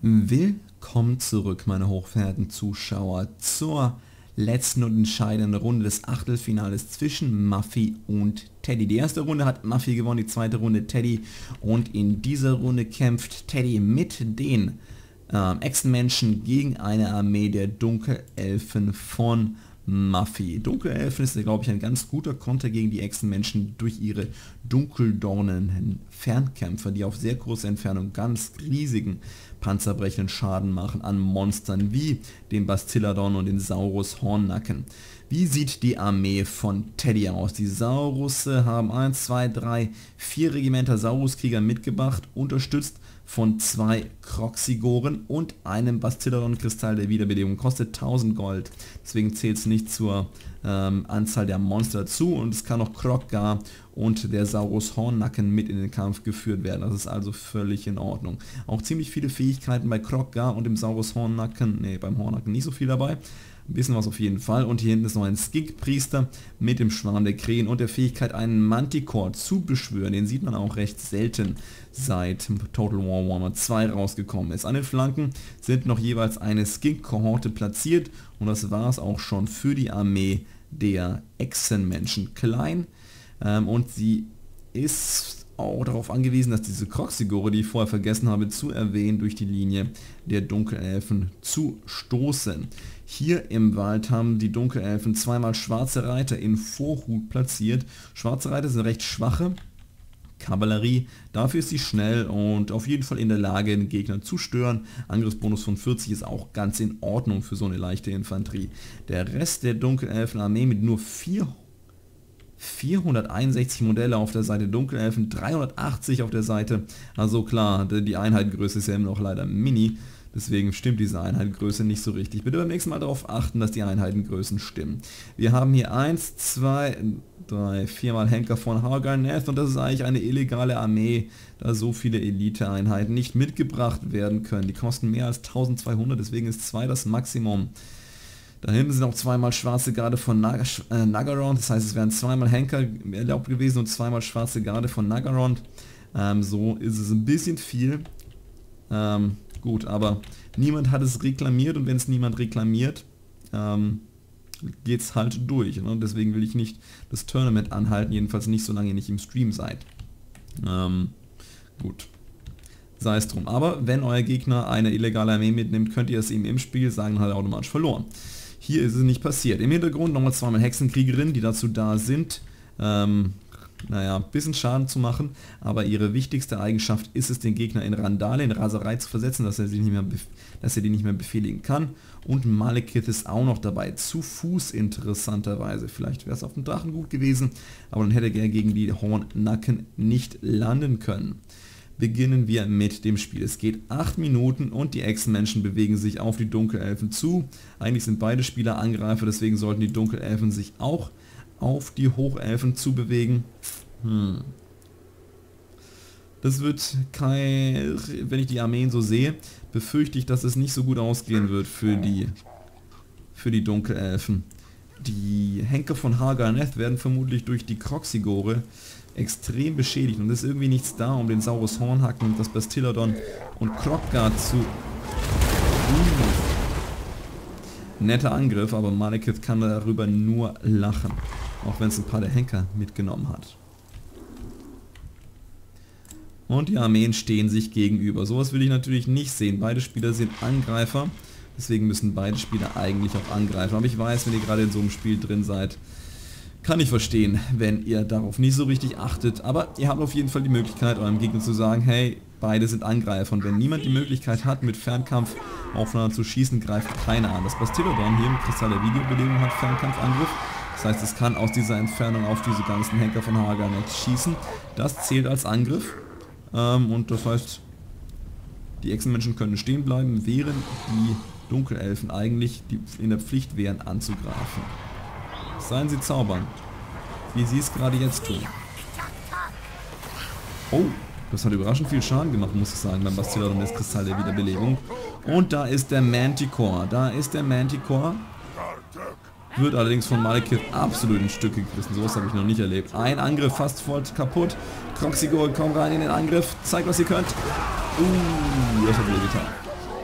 Willkommen zurück, meine hochverehrten Zuschauer, zur letzten und entscheidenden Runde des Achtelfinales zwischen Muffy und Teddy. Die erste Runde hat Muffy gewonnen, die zweite Runde Teddy, und in dieser Runde kämpft Teddy mit den Echsenmenschen gegen eine Armee der Dunkelelfen von Muffy. Dunkelelfen ist, glaube ich, ein ganz guter Konter gegen die Echsenmenschen durch ihre Dunkeldornen-Fernkämpfer, die auf sehr große Entfernung ganz riesigen panzerbrechenden Schaden machen an Monstern wie den Bastiladon und den Saurus Hornnacken. Wie sieht die Armee von Teddy aus? Die Saurusse haben 1, 2, 3, 4 Regimenter Sauruskrieger mitgebracht, unterstützt von 2 Kroxigoren und einem Bastiladon-Kristall der Wiederbelebung. Kostet 1000 Gold, deswegen zählt es nicht zur Anzahl der Monster dazu, und es kann auch Krogggar und der Saurus Hornnacken mit in den Kampf geführt werden. Das ist also völlig in Ordnung. Auch ziemlich viele Fähigkeiten bei Krogggar und dem Saurus Hornnacken, beim Hornnacken nicht so viel dabei. Ein bisschen was auf jeden Fall. Und hier hinten ist noch ein Skink-Priester mit dem Schwarm der Krähen und der Fähigkeit, einen Manticore zu beschwören. Den sieht man auch recht selten, seit Total War Warhammer 2 rausgekommen ist. An den Flanken sind noch jeweils eine Skink-Kohorte platziert, und das war es auch schon für die Armee der Echsenmenschen. Klein, und sie ist auch darauf angewiesen, dass diese Kroxigore, die ich vorher vergessen habe zu erwähnen, durch die Linie der Dunkelelfen zu stoßen. Hier im Wald haben die Dunkelelfen zweimal schwarze Reiter in Vorhut platziert. Schwarze Reiter sind recht schwache Kavallerie, dafür ist sie schnell und auf jeden Fall in der Lage, den Gegner zu stören. Angriffsbonus von 40 ist auch ganz in Ordnung für so eine leichte Infanterie. Der Rest der Dunkelelfen-Armee mit nur 461 Modelle auf der Seite Dunkelelfen, 380 auf der Seite, also klar, die Einheitengröße ist ja immer noch leider mini, deswegen stimmt diese Einheitengröße nicht so richtig. Bitte beim nächsten Mal darauf achten, dass die Einheitengrößen stimmen. Wir haben hier 1, 2, 3, 4 mal Henker von Hargarneth, und das ist eigentlich eine illegale Armee, da so viele Elite-Einheiten nicht mitgebracht werden können. Die kosten mehr als 1200, deswegen ist 2 das Maximum. Da hinten sind auch zweimal schwarze Garde von Nagaron, das heißt, es wären zweimal Henker erlaubt gewesen und zweimal schwarze Garde von Nagaron. So ist es ein bisschen viel. Gut, aber niemand hat es reklamiert, und wenn es niemand reklamiert, geht es halt durch. Ne? Deswegen will ich nicht das Tournament anhalten, jedenfalls nicht, solange ihr nicht im Stream seid. Gut. Sei es drum. Aber wenn euer Gegner eine illegale Armee mitnimmt, könnt ihr es ihm im Spiel sagen, hat er automatisch verloren. Hier ist es nicht passiert. Im Hintergrund nochmal zweimal Hexenkriegerinnen, die dazu da sind, naja, ein bisschen Schaden zu machen, aber ihre wichtigste Eigenschaft ist es, den Gegner in Randale, in Raserei zu versetzen, dass er die nicht mehr befehligen kann. Und Malekith ist auch noch dabei, zu Fuß interessanterweise. Vielleicht wäre es auf dem Drachen gut gewesen, aber dann hätte er gegen die Hornnacken nicht landen können. Beginnen wir mit dem Spiel. Es geht 8 Minuten und die Echsenmenschen bewegen sich auf die Dunkelelfen zu. Eigentlich sind beide Spieler Angreifer, deswegen sollten die Dunkelelfen sich auch auf die Hochelfen zu bewegen. Das wird wenn ich die Armeen so sehe, befürchte ich, dass es nicht so gut ausgehen wird für die Dunkelelfen. Die Henker von Hargarneth werden vermutlich durch die Kroxigore extrem beschädigt, und es ist irgendwie nichts da, um den Saurus Hornhacken, das Bastiladon und Krogggar zu... Netter Angriff, aber Malekith kann darüber nur lachen, auch wenn es ein paar der Henker mitgenommen hat. Und die Armeen stehen sich gegenüber. Sowas will ich natürlich nicht sehen. Beide Spieler sind Angreifer, deswegen müssen beide Spieler eigentlich auch angreifen. Aber ich weiß, wenn ihr gerade in so einem Spiel drin seid, kann ich verstehen, wenn ihr darauf nicht so richtig achtet, aber ihr habt auf jeden Fall die Möglichkeit, eurem Gegner zu sagen, hey, beide sind Angreifer, und wenn niemand die Möglichkeit hat, mit Fernkampf aufeinander zu schießen, greift keiner an. Das Bastiladon hier mit Kristall der Videobelegung hat Fernkampfangriff, das heißt, es kann aus dieser Entfernung auf diese ganzen Henker von Hargarneth schießen. Das zählt als Angriff, und das heißt, die Echsenmenschen können stehen bleiben, während die Dunkelelfen eigentlich in der Pflicht wären, anzugreifen. Seien sie zaubern, wie sie es gerade jetzt tun. Oh, das hat überraschend viel Schaden gemacht, muss ich sagen, beim Bastiladon des Kristall der Wiederbelebung. Und da ist der Manticore. Wird allerdings von Malekith absolut in Stücke gerissen. Sowas habe ich noch nicht erlebt. Ein Angriff fast voll kaputt. Kroxigore, komm rein in den Angriff. Zeigt, was ihr könnt. Das hat weh getan.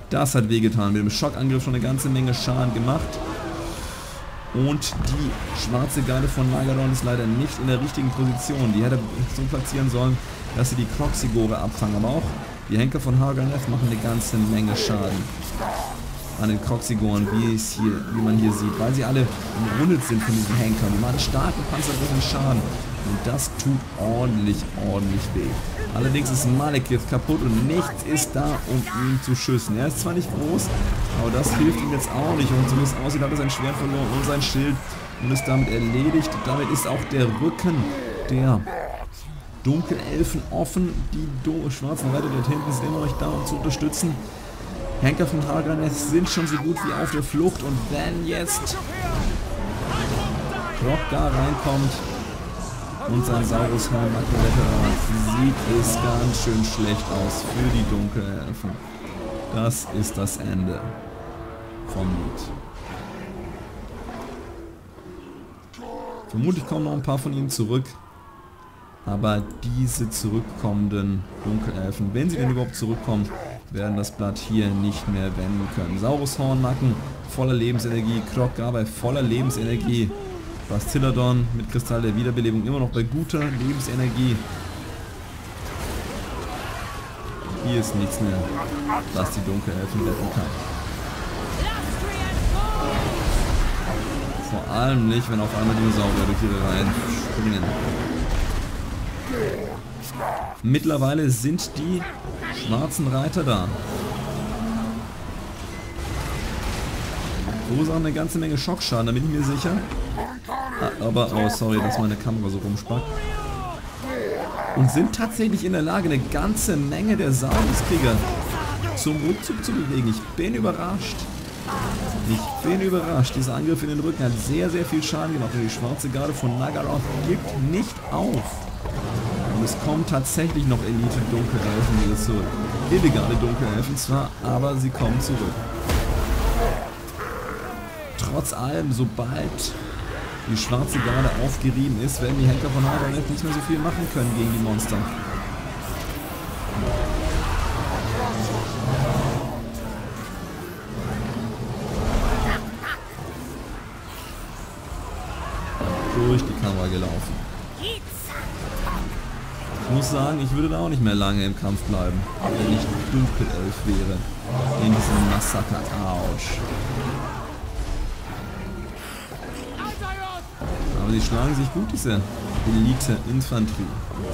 Das hat wehgetan. Mit dem Schockangriff schon eine ganze Menge Schaden gemacht. Und die schwarze Garde von Nagaron ist leider nicht in der richtigen Position. Die hätte so platzieren sollen, dass sie die Kroxigore abfangen. Aber auch die Henker von Harganeth machen eine ganze Menge Schaden an den Kroxigoren, wie man hier sieht. Weil sie alle umrundet sind von diesen Henkern. Die machen starken panzerbrechenden Schaden. Und das tut ordentlich weh. Allerdings ist Malekith kaputt und nichts ist da, um ihn zu schützen. Er ist zwar nicht groß, aber das hilft ihm jetzt auch nicht. Und so wie es aussieht, hat er sein Schwert verloren und sein Schild und ist damit erledigt. Damit ist auch der Rücken der Dunkelelfen offen. Die schwarzen Reiter dort hinten sind immer noch da, um zu unterstützen. Henker von Harganeth sind schon so gut wie auf der Flucht. Und wenn jetzt Hrothgar reinkommt und sein Saurushorn sieht es ganz schön schlecht aus für die Dunkelelfen. Das ist das Ende vom Lied. Vermutlich kommen noch ein paar von ihnen zurück. Aber diese zurückkommenden Dunkelelfen, wenn sie denn überhaupt zurückkommen, werden das Blatt hier nicht mehr wenden können. Saurushornnacken voller Lebensenergie, Hrothgar bei voller Lebensenergie. Bastilladon mit Kristall der Wiederbelebung immer noch bei guter Lebensenergie. Hier ist nichts mehr, was die Dunkelelfen retten kann. Vor allem nicht, wenn auf einmal Dinosaurier durch ihre Reihen springen. Mittlerweile sind die schwarzen Reiter da. Verursachen eine ganze Menge Schockschaden, da bin ich mir sicher. Aber, oh sorry, dass meine Kamera so rumspackt. Und sind tatsächlich in der Lage, eine ganze Menge der Sauruskrieger zum Rückzug zu bewegen. Ich bin überrascht. Dieser Angriff in den Rücken hat sehr viel Schaden gemacht. Und die schwarze Garde von Nagaroth gibt nicht auf. Und es kommen tatsächlich noch Elite-Dunkelelfen wieder zurück. Illegale Dunkelelfen zwar, aber sie kommen zurück. Trotz allem, sobald die schwarze Garde aufgerieben ist, werden die Henker von Harganeth nicht mehr so viel machen können gegen die Monster. Durch die Kamera gelaufen. Ich muss sagen, ich würde da auch nicht mehr lange im Kampf bleiben, wenn ich Dunkelelf wäre. In diesem Massaker. Autsch. Aber sie schlagen sich gut, diese Elite-Infanterie.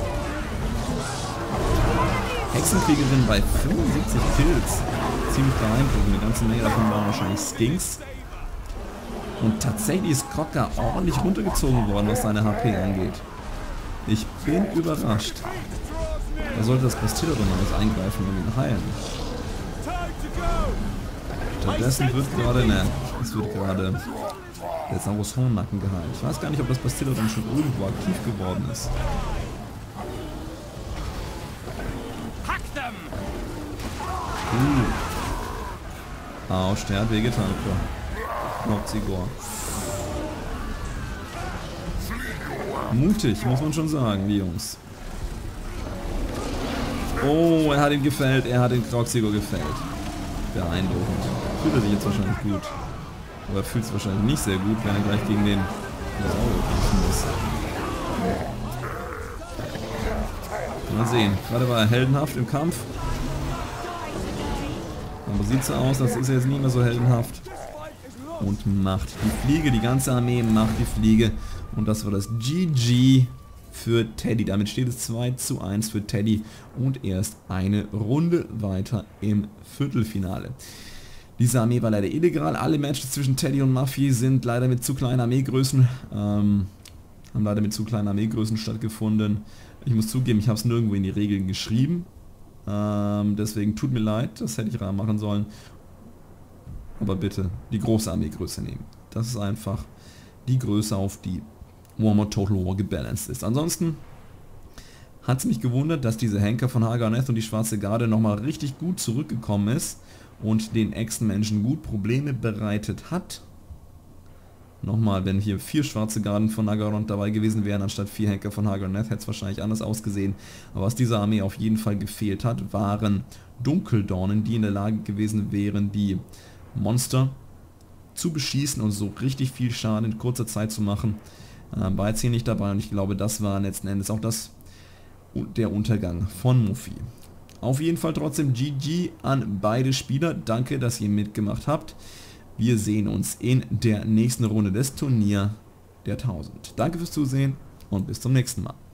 Hexenkriegerin bei 75 Kills. Ziemlich beeindruckend. Eine ganze Menge davon waren wahrscheinlich Skinks. Und tatsächlich ist Hrothgar ordentlich runtergezogen worden, was seine HP angeht. Ich bin überrascht. Da sollte das Bastilladon noch eingreifen und ihn heilen. Stattdessen wird gerade der Saurushornnacken geheilt. Ich weiß gar nicht, ob das Bastilladon schon irgendwo aktiv geworden ist. Autsch, der hat wehgetan. Kroxigor. Mutig, muss man schon sagen, die Jungs. Oh, er hat ihn gefällt, er hat den Kroxigor gefällt. Beeindruckend. Fühlt er sich jetzt wahrscheinlich gut. Aber er fühlt es wahrscheinlich nicht sehr gut, wenn er gleich gegen den Dinosaurier kämpfen muss. Mal sehen. Gerade war er heldenhaft im Kampf. Aber sieht so aus, als ist er jetzt nie mehr so heldenhaft. Und macht die Fliege, die ganze Armee macht die Fliege. Und das war das GG für Teddy. Damit steht es 2:1 für Teddy und erst eine Runde weiter im Viertelfinale. Diese Armee war leider illegal. Alle Matches zwischen Teddy und Maffi sind leider mit zu kleinen Armeegrößen stattgefunden. Ich muss zugeben, ich habe es nirgendwo in die Regeln geschrieben. Deswegen tut mir leid, das hätte ich machen sollen. Aber bitte die große Armeegröße nehmen. Das ist einfach die Größe, auf die Warhammer Total War gebalanced ist. Ansonsten hat es mich gewundert, dass diese Henker von Harganeth und die Schwarze Garde nochmal richtig gut zurückgekommen ist und den Echsenmenschen gut Probleme bereitet hat. Nochmal, wenn hier 4 schwarze Garden von Naggarond dabei gewesen wären, anstatt 4 Henker von Hagelneth, hätte es wahrscheinlich anders ausgesehen. Aber was dieser Armee auf jeden Fall gefehlt hat, waren Dunkeldornen, die in der Lage gewesen wären, die Monster zu beschießen und so richtig viel Schaden in kurzer Zeit zu machen. War jetzt hier nicht dabei und ich glaube, das war letzten Endes auch der Untergang von Mufi. Auf jeden Fall trotzdem GG an beide Spieler. Danke, dass ihr mitgemacht habt. Wir sehen uns in der nächsten Runde des Turnier der 1000. Danke fürs Zusehen und bis zum nächsten Mal.